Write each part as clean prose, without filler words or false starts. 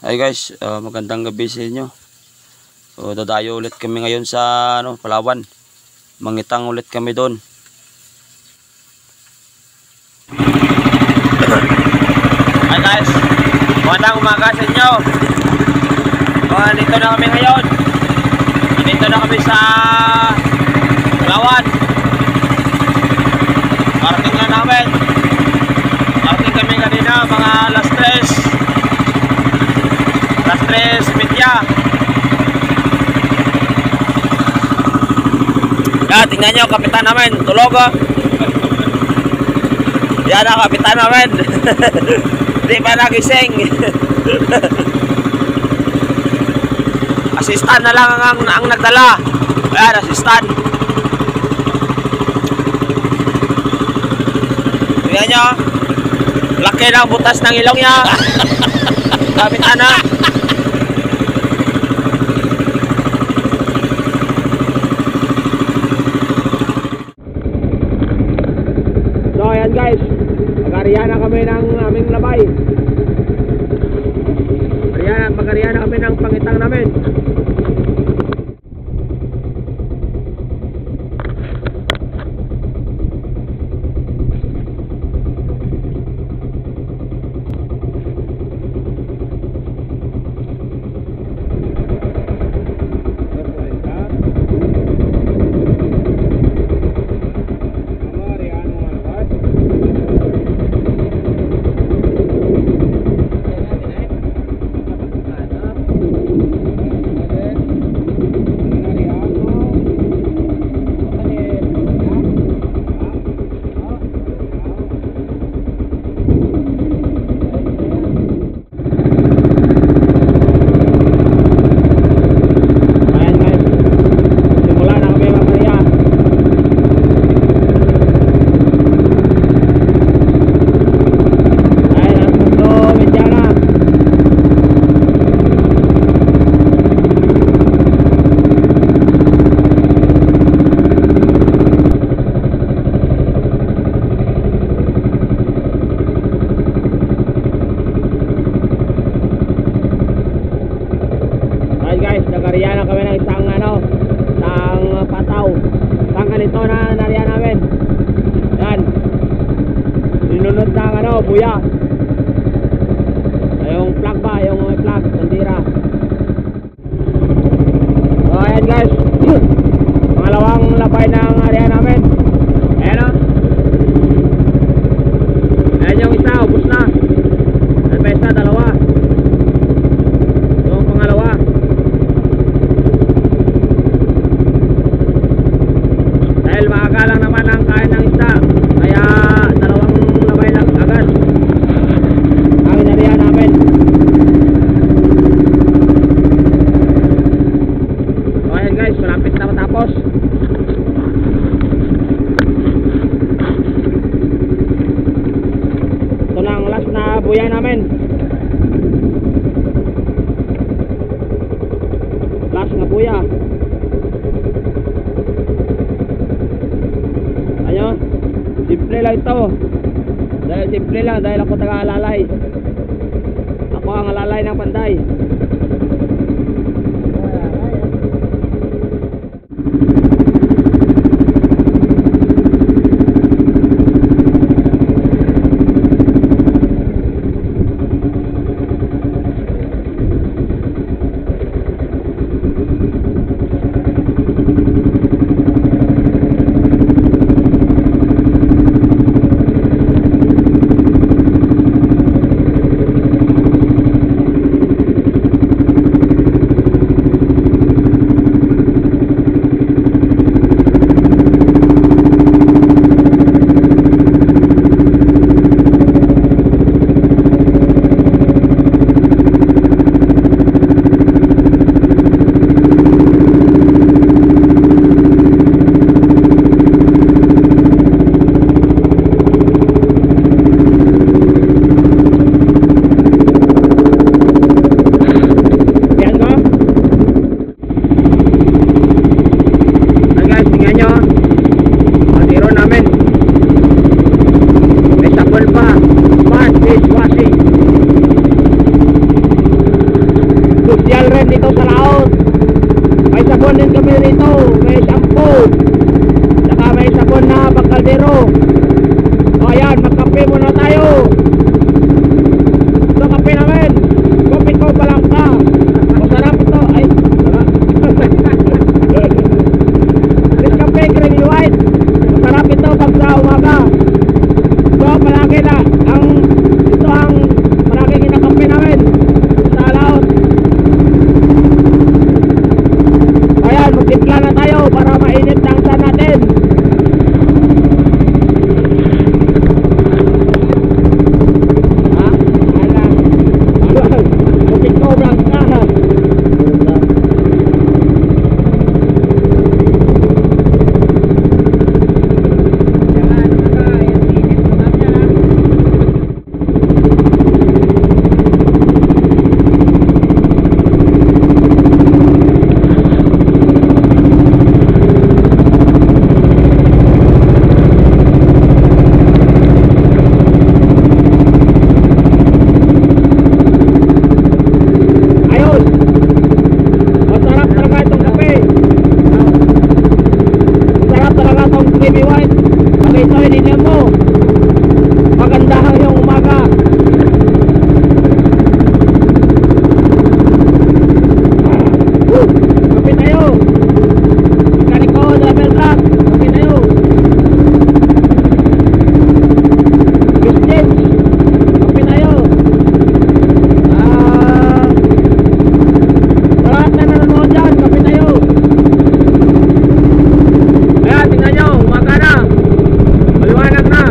Ay guys, magandang gabi sa inyo. So dadayo ulit kami ngayon sa Palawan. Mangitang ulit kami doon. Hi guys, magandang umaga sa inyo. Dito na kami ngayon. Dito na kami sa Palawan. Parating na namin. Parating kami kanina mga alas 3:30. Yan, tingnan nyo, kapitan namin, tulog oh. Yan ang kapitan namin. Di pa nagising. Assistant na lang ang nagdala. Ayan, assistant. Tingnan nyo, laki ng butas ng ilong niya. Kapitan na. So ayan guys, mag-ariya na kami ng aming labay. Mag-ariya na kami ng pangitang namin. Nagariya na kami ng isang pataw. Isang ganito na nariya namin. Yan. Sinunod ng buya. Yung plug ba? Yung plug, sandira. So ayan guys. Pangalawang labay ng area namin. Ayan o. Ayan yung isa, ubos na. Ayan pa isa, dalawa. Yung pangalawa. Dahil maaga lang naman ang kain ng isda, kaya dalawang labay lang agad ang inarihan namin. So ayan guys, malapit na matapos. Ito na ang last na buya namin. Last na buya. Simple lang ito. Dahil simple lang, dahil ako taga-alalay. Ako ang alalay ng Panday. rin dito sa laot. May sabon din kami rito. May shampoo. Saka may sabon na pagkaldero. O ayan, magkape muna tayo. Ito kape namin. Kopi ko palang ka. Masarap ito. Ay, sarap. Nescafe Creamy White. Masarap ito pag sa umaga. So palagi na ito ang palagi kinakape namin sa laot. Ayan, magtimpla na tayo para mainit ng sun natin. Ha? Alam. Kopi ko blanca. Ayos. Masarap talaga itong kape. Masarap talaga itong Creamy White. Pag ito ininom mo, maganda ang iyong umaga. Kape tayo. Kaniko, double black. Kape tayo. Christian. Kape tayo. Sa lahat na nanonood dyan, kape tayo. Ayan, tingnan nyo, umaga na. Maliwanag na.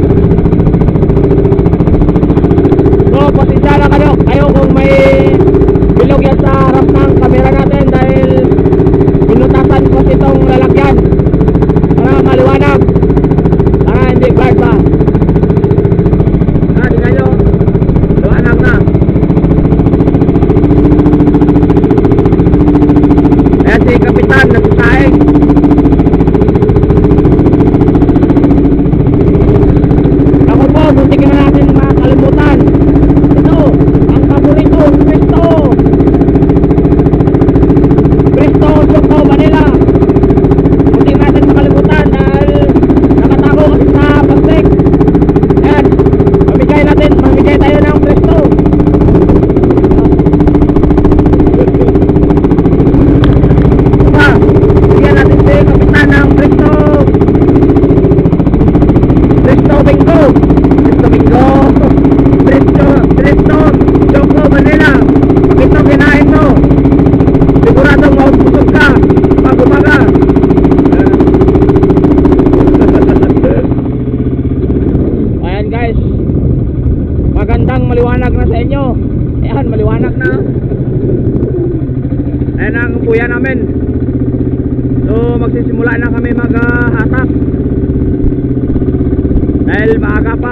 So, pasensya na kayo kung may bilog yan sa harap ng camera natin dahil pinutasan ko itong lalagyan para maliwanag, para hindi blurred pa. Tingnan nyo, maliwanag na. Ayan si Kapitan, nagsasaing. Ako po, muntik na natin makalimutan. Ito, ang paborito, Presto. Presto, Choco, Vanilla. Muntik natin makalimutan dahil nakatago kasi sa plastic. Ayan, mamigay tayo ng Presto. Bigyan natin si Kapitan ng Presto. Presto Bingo. Presto Bingo. Presto Choco Vanilla. Pag ito kinain mo, siguradong maubusog ka pag umaga. Ayan guys, magandang maliwanag na sa inyo. Ayan, maliwanag na. Ayan ang kuya namin. So magsisimula na kami maghahatak dahil maaga pa.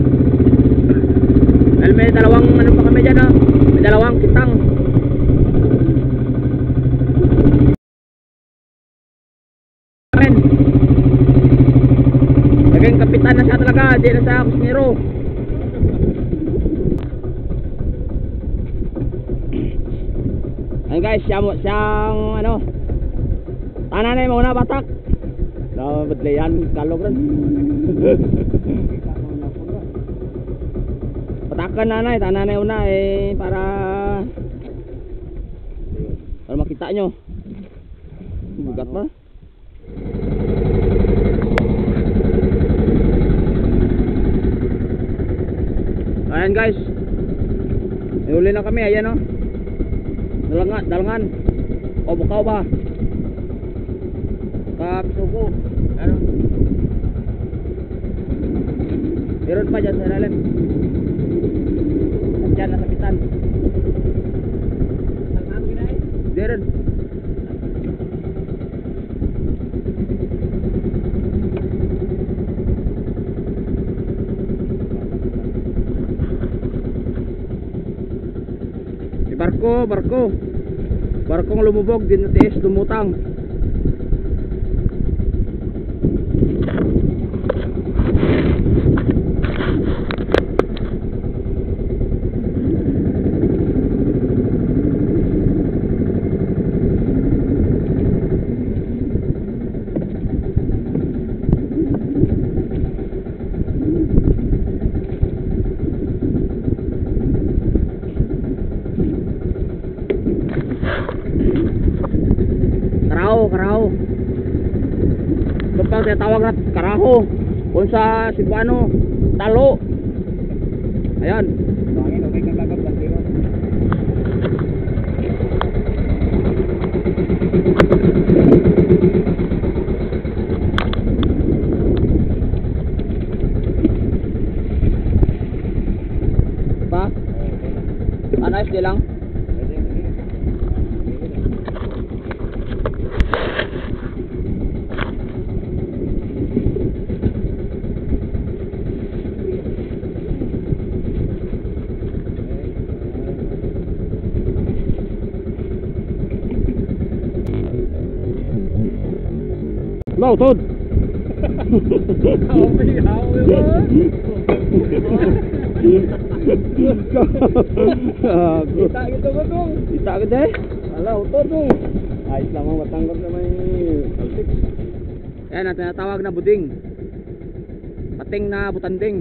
Dahil may dalawang ano pa kami dyan, may dalawang kitang. Naging kapitan na siya talaga, di na siya kusnero. Ayan guys, siyang ano, tananay mo na batak. Badlayan kalog rin. Patakan nanay, tananay una para makita nyo. Bugat pa. Ayan guys, huli na kami, ayan o. Dalangan o bukaw ba kapsuko, ano meron pa dyan sa ilalim. Dyan na sakitan meron. Barkong lumubog din na tiis lumutang. Karaho. Ito pa tinatawag na karaho. Kung sa Cebuano, talo. Ayan. Pa? Anayos di lang. Mau tod. Kita gitu dong. Kita gitu eh. Alah utod dong. Ayos lamang matanggap na may altik. Yan ang tinatawag na buding. Pating na butanding.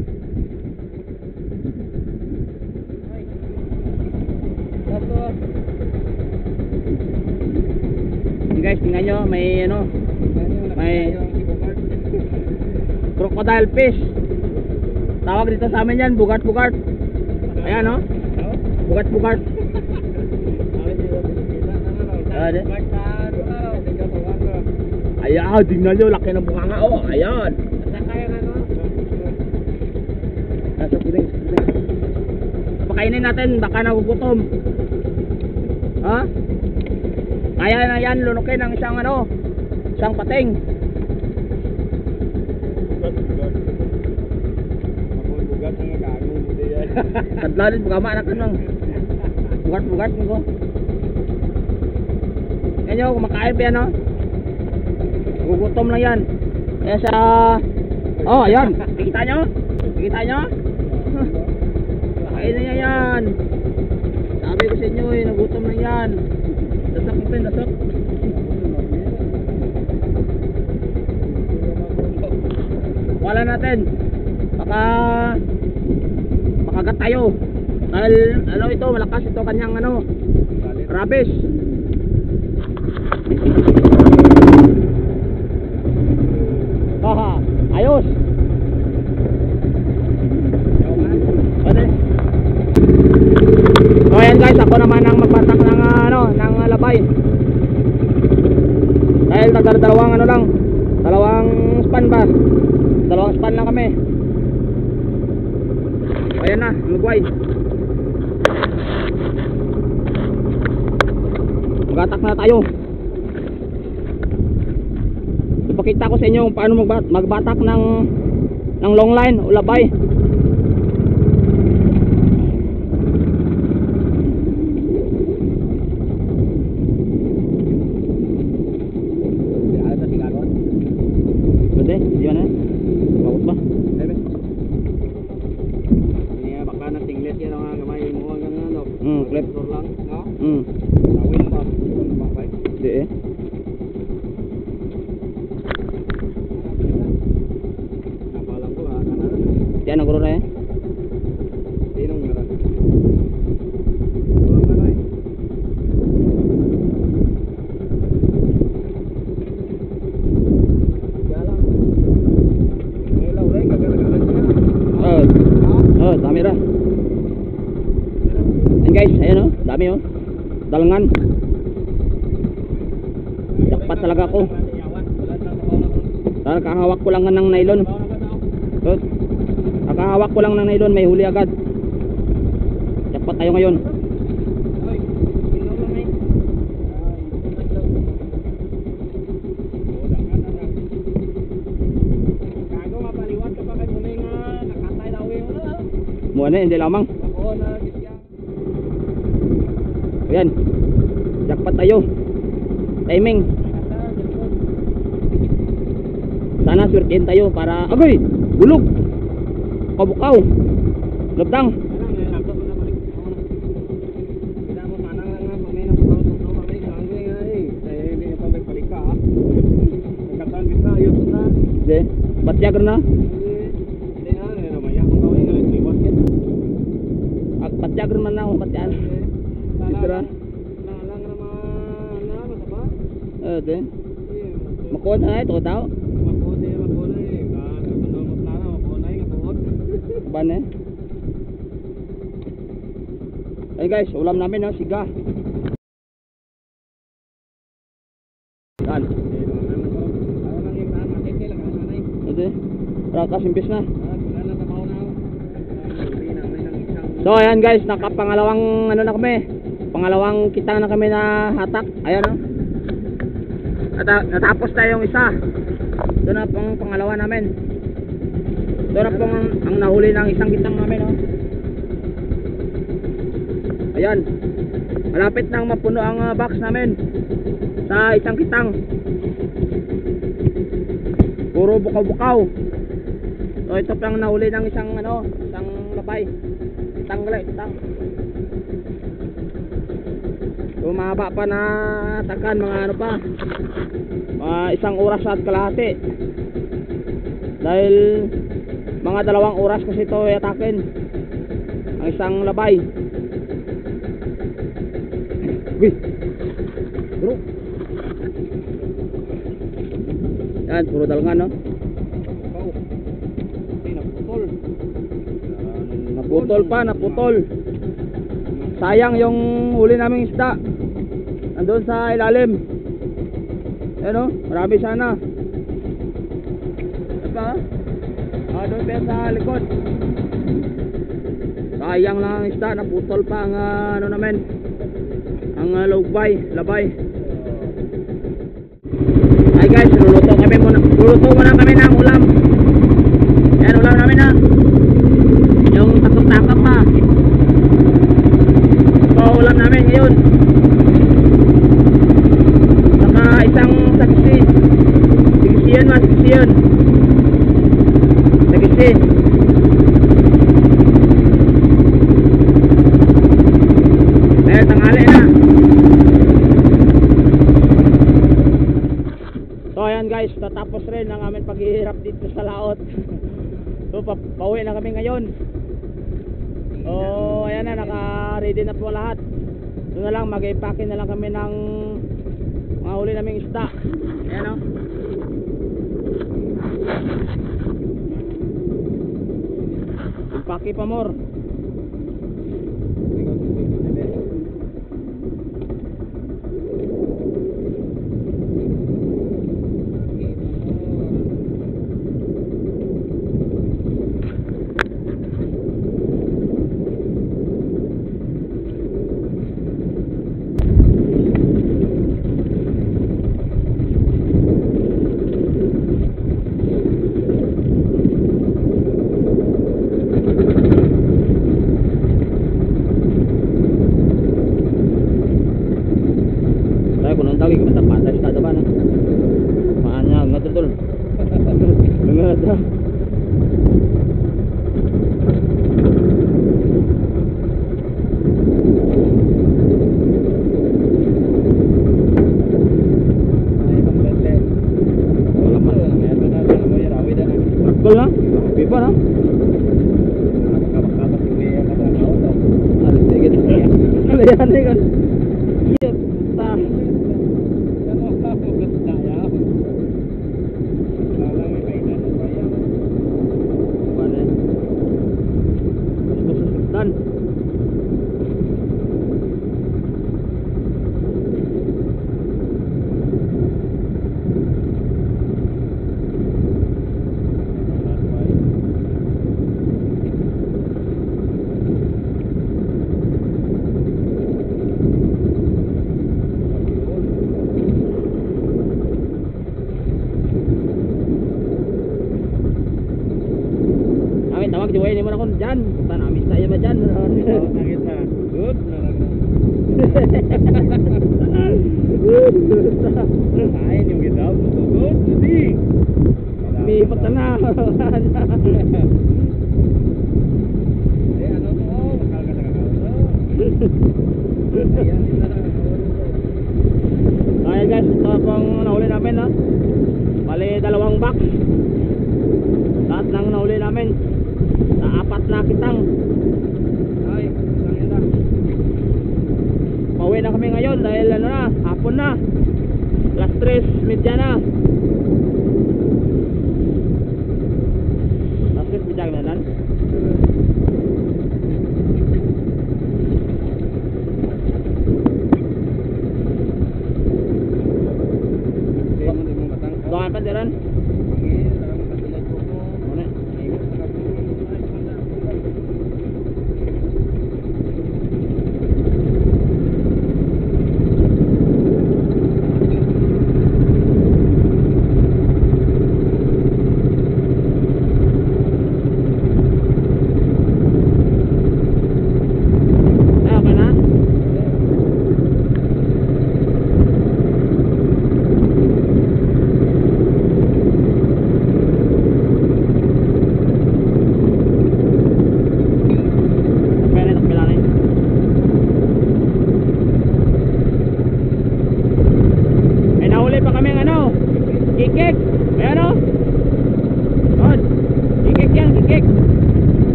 Guys, tingnan nyo, may ano, may crocodile fish. Tawag dito sa amin yan, bugat-bugat. Ayan no, bugat-bugat. Ayan, tingnan nyo, laki ng bunganga. Oh, ayan. Pakainin natin, baka nagugutom. Ha? Kaya na yan, lunukin ng isang ano, isang pating. Tadlalin, bugama anak ka nang bugat-bugat ko. Yan nyo, kumakain pa yan no. Gugutom lang yan. Kaya sa... Oh, ayan, nakikita nyo? Nakikita nyo? Kain na yan. Sabi ko sa inyo eh, nagutom lang yan. Dasak mo pin, dasak. Wala natin. Baka makagat tayo. Dahil ano ito, malakas ito kanyang ano, rabies. Haha, ayos. Ate. So ayan guys, ako naman ang magbatak ng ano, ng labay. Dahil dalawang ano lang, dalawang span ba? Dalawang span lang kami. So ayan na, magway. Magatak na tayo. Ipakita ko sa inyo kung paano magbatak ng long line o labay. Pwede? Di ba na? Bakot ba? Ini baka na tinglet yan ang gamay mo ang ano. Clip. Lang, no? Tawin ba? Bakay. Di eh. Napalang ko ha. Yan ang guro na eh. Tinong ngaran. Dami ra. Ayan guys, ayan oh, dami oh. Dalangan. Jackpot talaga ako. Nakahawak ko lang ng nylon. Nakahawak ko lang ng nylon, may huli agad. Jackpot tayo ngayon. Muna hindi lamang. Ayan. Jackpot tayo. Timing. Sana swertihin tayo para agoy, bulog. Kabukaw. Labdang. De, batyagar na. Patyagar man na akong patyan. Isra. Lang de. Makuha na ito daw. Ban eh. Ay guys, ulam namin no, siga. Yan. Ito. Rakas impis na. So ayan guys, nakapangalawang ano na kami. Pangalawang kitang na kami na hatak. Ayan oh. At natapos na yung isa. Ito na pang pangalawa namin. Ito na pong ang nahuli ng isang kitang namin oh. Ayan. Malapit nang mapuno ang box namin sa isang kitang. Puro bukaw-bukaw. So ito pang nahuli ng isang ano, isang labay. Kitang. So mahaba pa na takan, mga ano pa. Isang oras at kalahati. Dahil mga 2 oras kasi ito atakin ang isang labay. Uy. Bro. Yan, puro dalngan no. Naputol. Sayang yung huli naming isda. Andun sa ilalim. Ayan o, marami sana. Diba? Doon pa sa likod. Sayang lang ang isda, naputol pa ang ano namin, ang labay. Ay guys, luluto muna kami ng ulam. Ayan, ulam namin na yung takap-takap ha. So ulam namin ngayon, saka isang sagisi yun. Dahil tanghali na. So ayan guys, tatapos rin ang aming paghihirap dito sa laot. So pauwi na kami ngayon. So ayan na, naka-ready na po lahat. Doon na lang, mag-i-packing na lang kami ng mga huli naming isda. Ayan o. Paki pa more. Giveaway ni mo na kon dyan. Punta namin tayo ba dyan? Nangit na. Good. Kain yung gitaw. Good. Jadi. May patana. Ano to? Makal ka Ayan, ito na. Ayan guys, ito pang nahuli namin ha. Bali 2 box. Lahat ng nahuli namin. Sa 4 na kitang. Ay, isang yan na. Pauwi na kami ngayon dahil ano na, hapon na. Alas 3:30 na. Alas 3:30 na lang. Okay, hindi mo matang. Doon pa din.